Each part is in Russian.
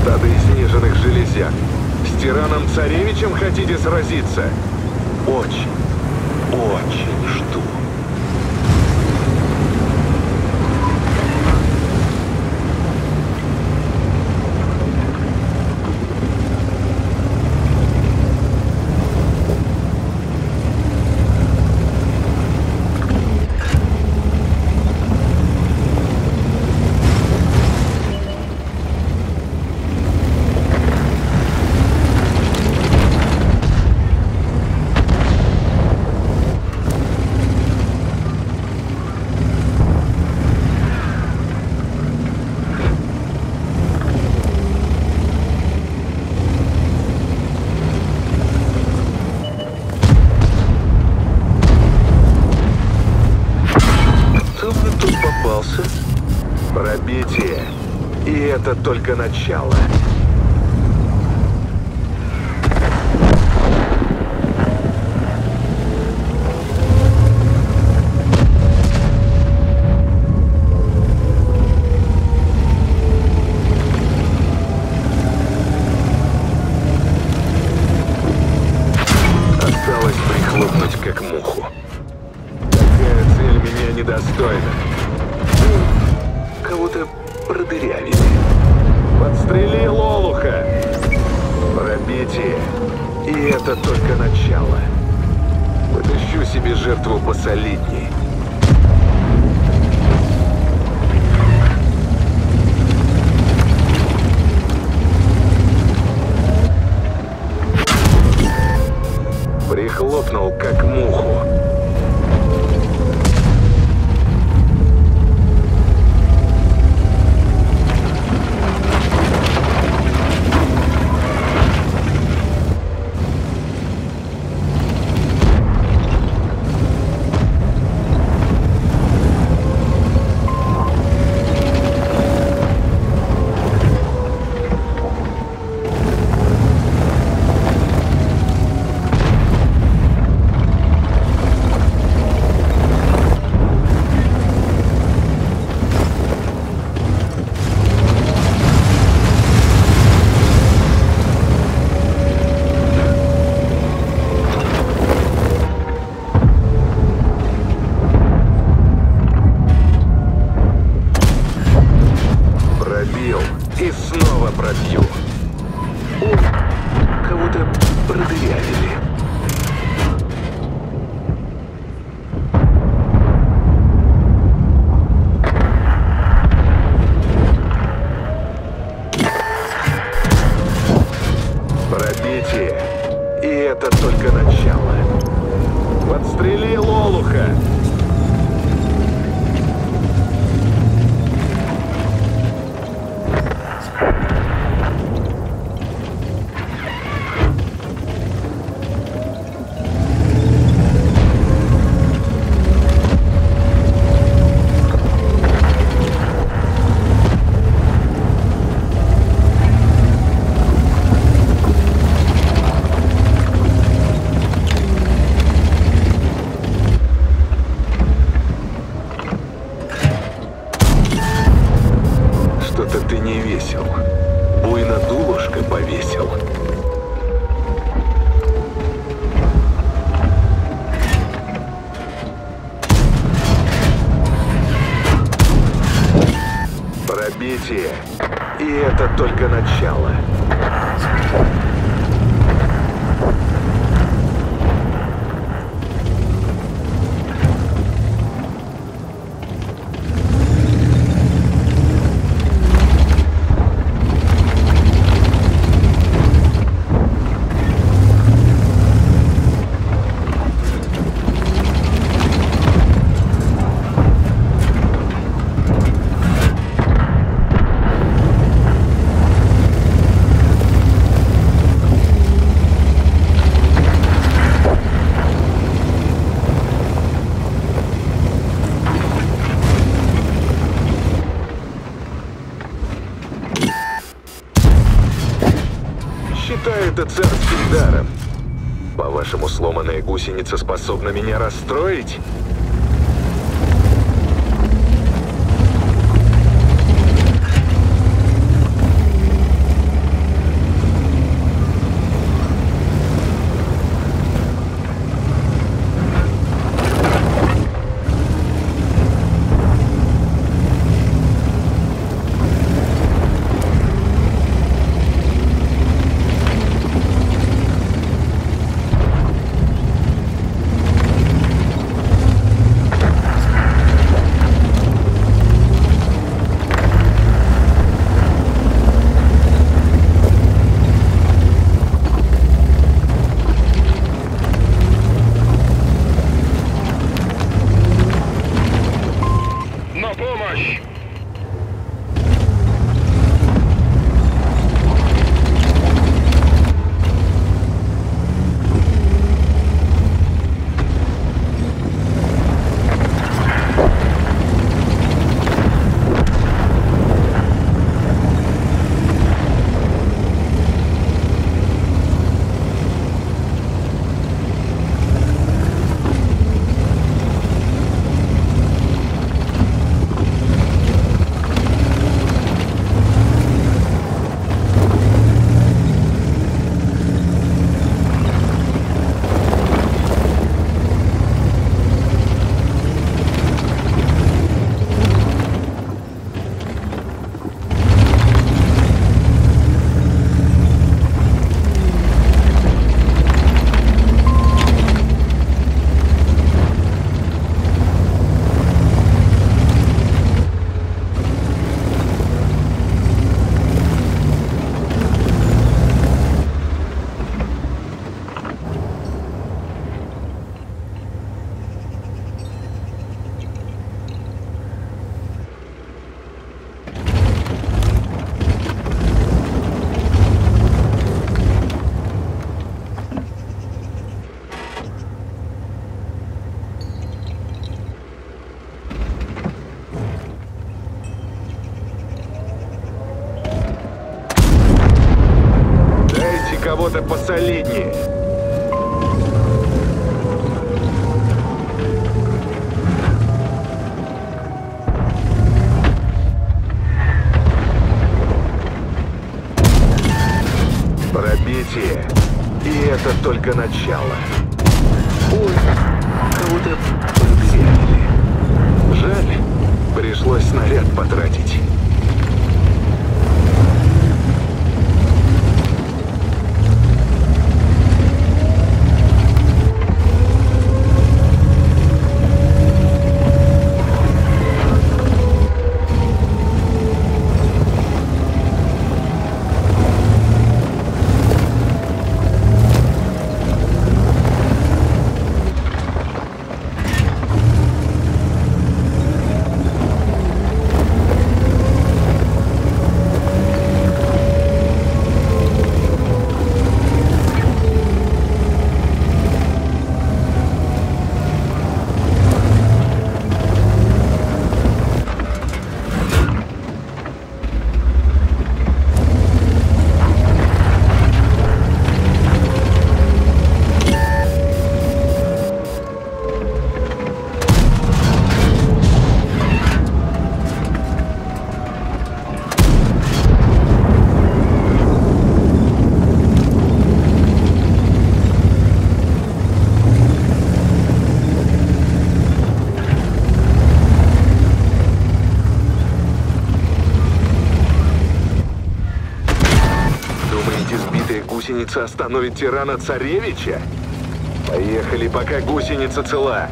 Стадо изнеженных железяк. С тираном-царевичем хотите сразиться? Очень, очень жду. Пробитие. И это только начало. Осталось прихлопнуть как муху. Такая цель меня недостойна. Кого-то продырявили. Подстрелил олуха. Пробитие. И это только начало. Подыщу себе жертву посолидней. Прихлопнул как муху. И снова пробью. О, кого-то продырявили. Пробитие. И это только начало. Подстрелил олуха. Что-то ты не весел. Буйно дулушка повесил. Пробитие. И это только начало. Считаю это царским даром. По-вашему, сломанная гусеница способна меня расстроить? кого-то посолиднее. Пробитие. И это только начало. Ой, кого-то подстрелили. Жаль, пришлось снаряд потратить. Гусеница остановит тирана царевича? Поехали, пока гусеница цела.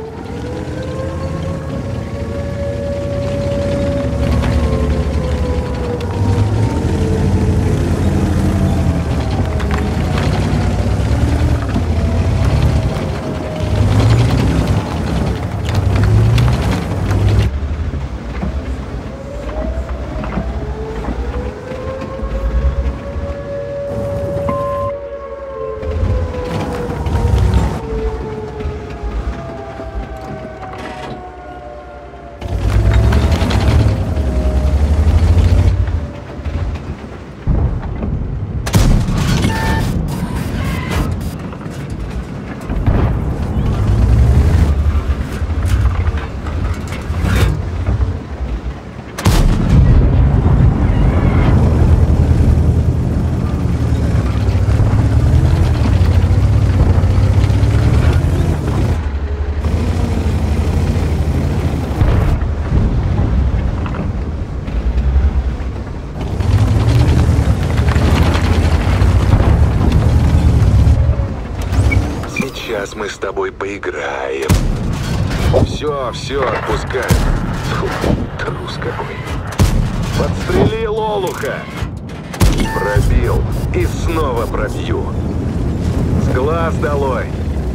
Сейчас мы с тобой поиграем. Все, отпускай. Фу, трус какой. Подстрелил олуха. Пробил. И снова пробью. С глаз долой.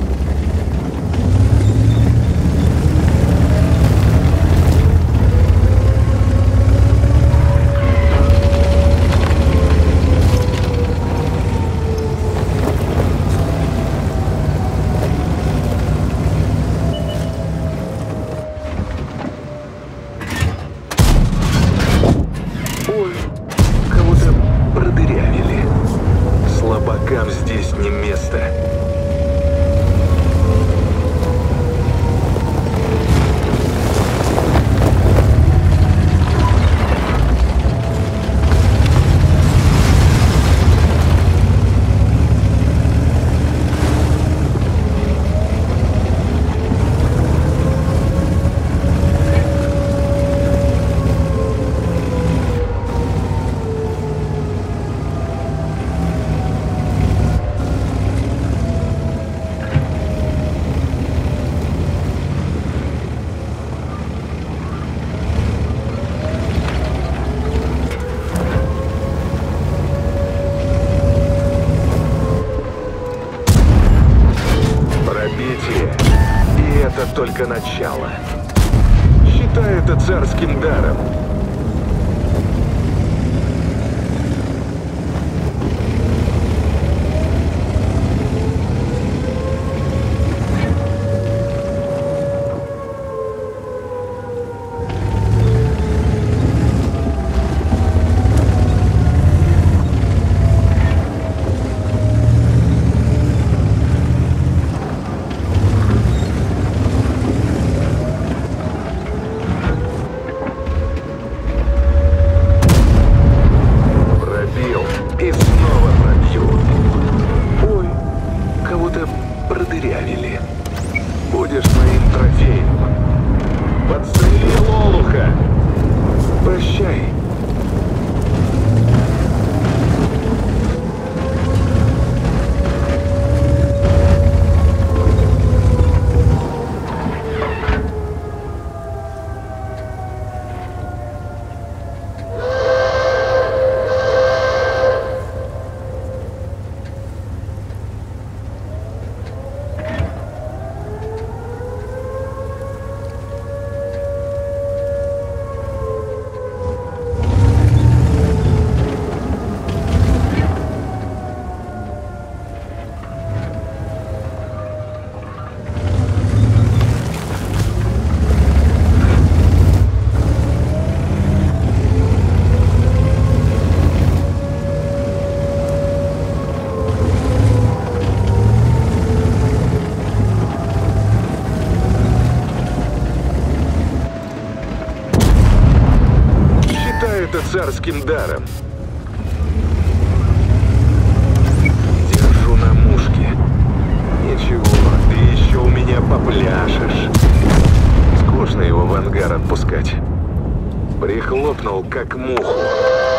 Слабакам здесь не место. Это только начало. Считай это царским даром. шлюха! Прощай. Это царским даром. Держу на мушке. Ничего, ты еще у меня попляшешь. Скучно его в ангар отпускать. Прихлопнул, как муху.